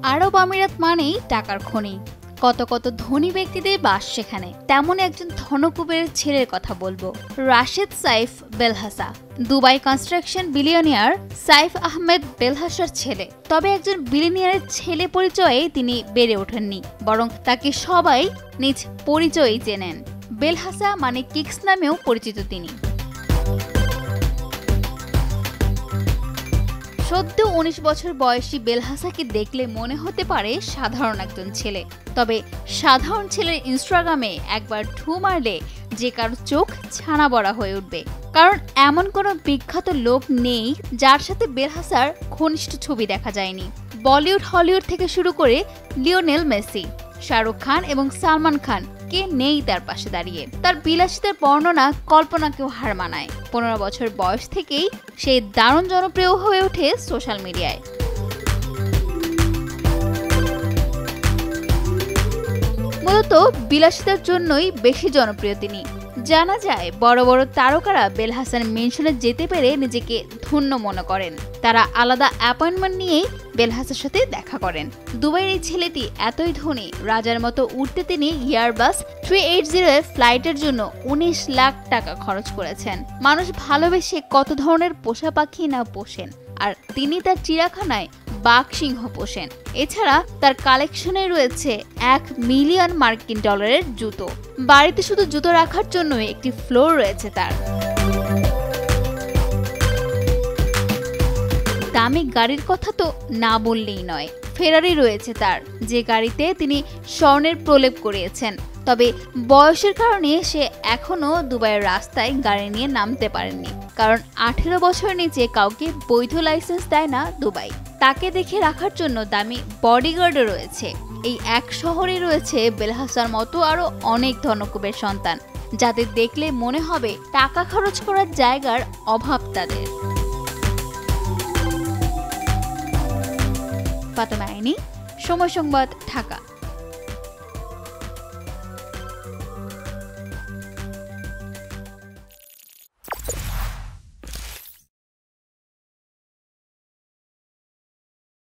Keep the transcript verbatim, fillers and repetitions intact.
আরব আমিরাত মানেই টাকার খনি। কত কত ধনী ব্যক্তিদের বাস সেখানে। তেমন একজন ধনকুবের ছেলের কথা বলবো, Rashed Saif Belhasa. Dubai construction billionaire Saif Ahmed বেলহাসার ছেলে। তবে একজন বিলিয়নিয়ারের ছেলে পরিচয়ে তিনি বেড়ে ওঠেননি, বরং তাকে সবাই নিজ পরিচয়ই চেনেন। বেলহাসা মানে কিক্স নামেও পরিচিত তিনি। সদ্য উনিশ বছর বয়সী বেলহাসাকে দেখলে মনে হতে পারে সাধারণ একজন ছেলে। তবে সাধারণ ছেলের ইনস্টাগ্রামে একবার ঢু মারলে যে কারো চোখ ছানা বড়া হয়ে উঠবে, কারণ এমন কোনো বিখ্যাত লোক নেই যার সাথে বেলহাসার ঘনিষ্ঠ ছবি দেখা যায়নি। বলিউড হলিউড থেকে শুরু করে লিওনেল মেসি, শাহরুখ খান এবং সালমান খান কে নেই তার পাশে দাঁড়িয়ে। তার বিলাসিতার বর্ণনা কল্পনাকেও হার মানায়। পনেরো বছর বয়স থেকেই সে দারুণ জনপ্রিয় হয়ে ওঠে সোশ্যাল মিডিয়ায়। মূলত বিলাসিতার জন্যই বেশি জনপ্রিয় তিনি। জানা যায় বড় বড় তারকারা বেলহাসান মেনশনে যেতে পেরে নিজেকে ধন্য মনে করেন। তারা আলাদা অ্যাপয়েন্টমেন্ট নিয়েই বেলহাসার সাথে দেখা করেন। দুবাইয়ের এই ছেলেটি এতই ধনী, রাজার মতো উঠতে তিনি এয়ারবাস থ্রি এইট জিরো এর ফ্লাইটের জন্য উনিশ লাখ টাকা খরচ করেছেন। মানুষ ভালোবেসে কত ধরনের পোষা পাখি না পোষেন, আর তিনি তার চিড়িয়াখানায় বাঘ সিংহ পোষেন। এছাড়া তার কালেকশনে রয়েছে এক মিলিয়ন মার্কিন ডলারের জুতো। বাড়িতে শুধু জুতো রাখার জন্য একটি ফ্লোর রয়েছে তার। দামি গাড়ির কথা তো না বললেই নয়। ফেরারি রয়েছে তার, যে গাড়িতে তিনি স্বর্ণের প্রলেপ করিয়েছেন। তবে বয়সের কারণে সে এখনো দুবাইয়ের রাস্তায় গাড়ি নিয়ে নামতে পারেননি, কারণ আঠেরো বছরের নিচে কাউকে বৈধ লাইসেন্স দেয় না দুবাই। তাকে দেখে রাখার জন্য দামি বডিগার্ডও রয়েছে। এই এক শহরে রয়েছে বেলহাসার মতো আরো অনেক ধনকুবের সন্তান, যাদের দেখলে মনে হবে টাকা খরচ করার জায়গার অভাব তাদের। ফাতেমা আইনি, সময় সংবাদ, ঢাকা।